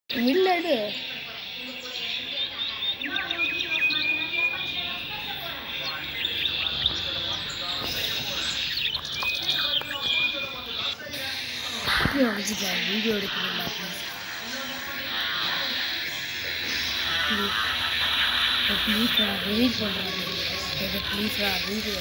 இல்லடு video எடுக்கிறீங்களா please delete பண்ணுறாங்க please video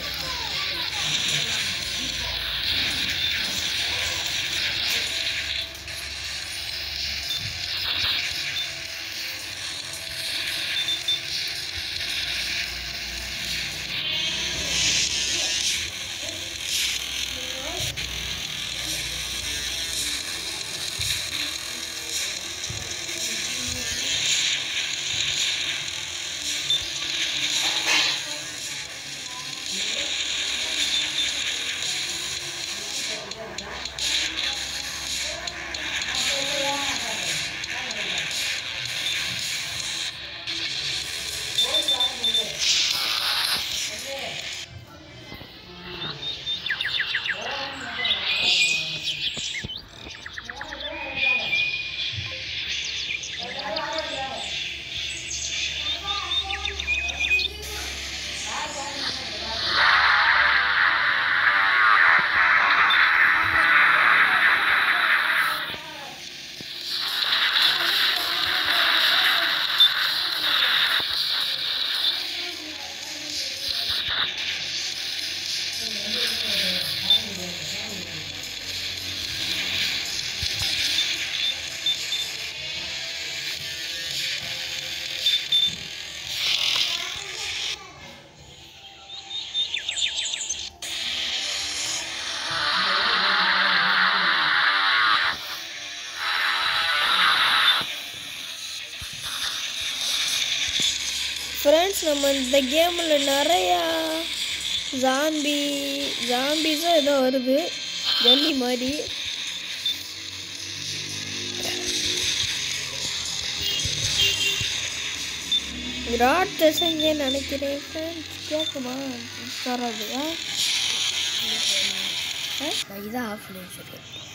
friends நம்ம இந்த கேமில் நிறையா ஜாம்பிஸும் ஏதோ வருது ஜல்லி மாதிரி ராட் செஞ்சே நினைக்கிறேன் ஃப்ரெண்ட்ஸ் கேட்குமா தராது இதான் ஆஃப் வச்சுருக்கேன்